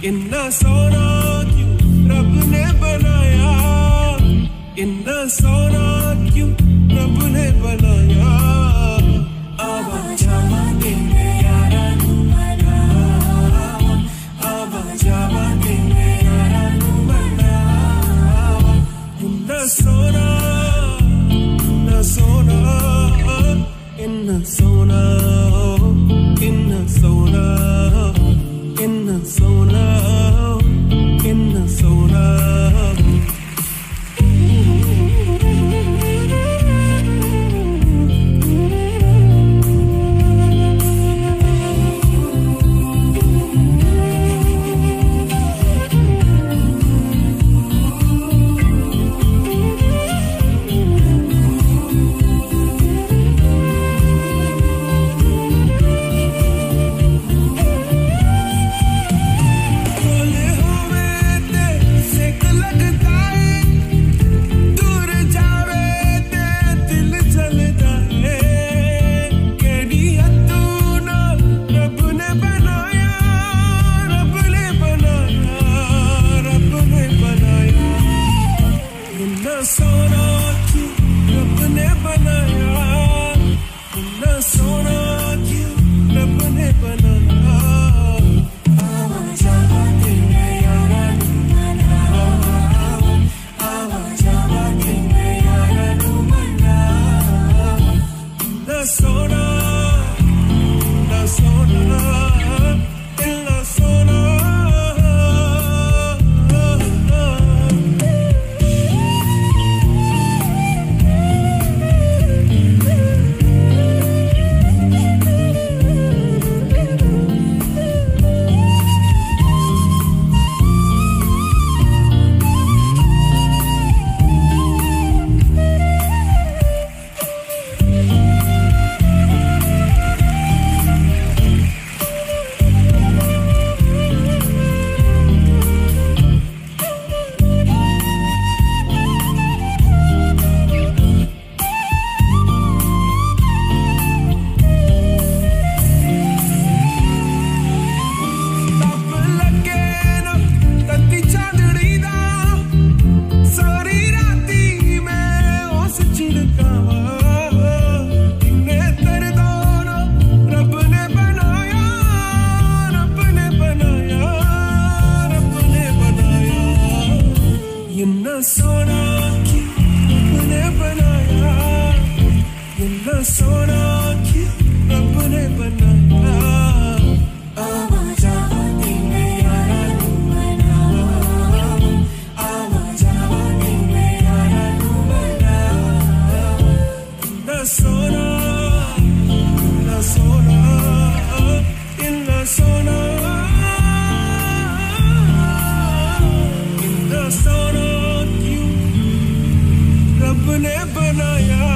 इन्ना सोना क्यों रब ने बनाया, इन्ना सोना क्यों रब ने बनाया। आवा जावा तेरे यारा नू मनावा, आवा जावा तेरे यारा नू मनावा। इन्ना सोना, इन्ना सोना, इन्ना सोना, इन्ना सोना, इन्ना सोना, इन्ना सोना। रब ने बनाया।